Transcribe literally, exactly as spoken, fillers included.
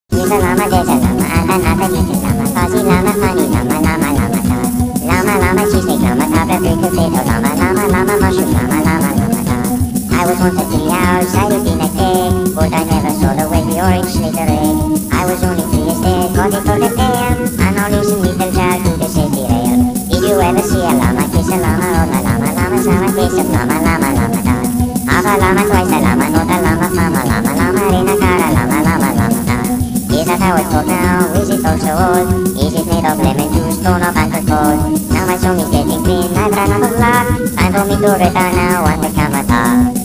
He's a llama, there's a llama, and another he's a llama. Fuzzy llama, funny llama, llama, llama, llama. Llama, llama, cheesecake llama, cobbler, big potato llama, llama, llama, mushroom llama, llama, llama, llama. I was once a tea outside of the next day, but I never saw the way the orange laid her egg. I was only three years dead, got it for the tail, and now listen little child to the safety rail. Did you ever see a llama kiss a llama, or a llama, llama, llama, kiss a llama, llama, llama, llama. Half a llama, twice a llama, not a llama, mama, llama, llama, rena, cara, llama, llama, llama, llama. Is that how it's called now? Is it also old? Is it made of lemon juice, stone or banquet gold? Now my song is getting clean, I've run out of luck. Time for me to retire now and become a dog.